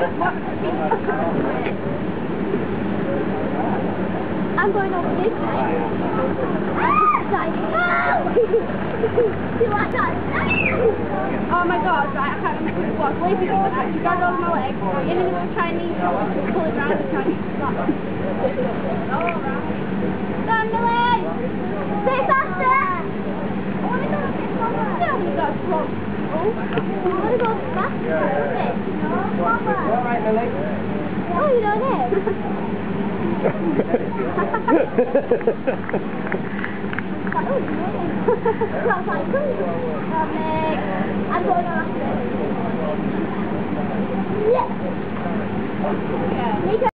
I'm going over this side. You like that? Oh my god, right, I can't remember who it was. Way before that, she grabbed over my leg, in a little Chinese shop, and pull it round the Chinese shop. Down the way! Stay faster! I want to go a bit slower. I don't want to go slow. I want to go faster. Alright, Lily. Oh, you know that? I'm going after it. Yes!